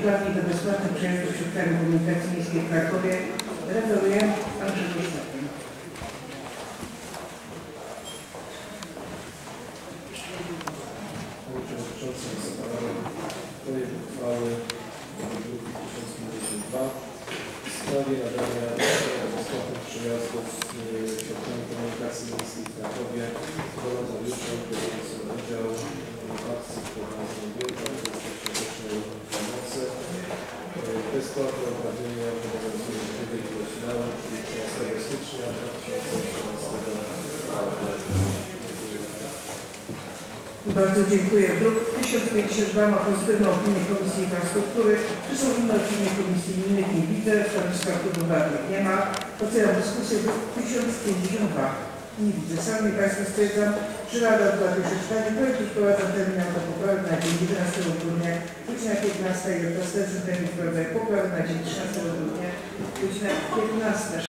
uprawnień do bezpłatnych przejazdów środkami komunikacji miejskiej w Krakowie referuje pan Grzegorz Stapin. Panie Przewodniczący, zasadałem projekt uchwały druki 1052 w sprawie nadania bezpłatnych przejazdów środkami komunikacji miejskiej w Krakowie wolontariuszom biorącym udział w akcji pod nazwą Wielka Świątecznej Pomocy. Bezpłatne uprawnienia obowiązują w tej ilości dałem, czyli 13 stycznia 2018 roku. Bardzo dziękuję. Druk 1052 ma pozytywną opinię Komisji Infrastruktury. Czy są inne opinie komisji innych? Nie widzę. Stanowiska klubów radnych nie ma. Otwieram dyskusję. Druk 1052. Nie widzę. Sami Państwo stwierdzam, że Rada odbyła pierwsze czytanie. Projekt wprowadza terminal do poprawek na dzień 11 grudnia, godzina 15 i od następnych termin wprowadza poprawek na dzień 13 grudnia, godzina 15.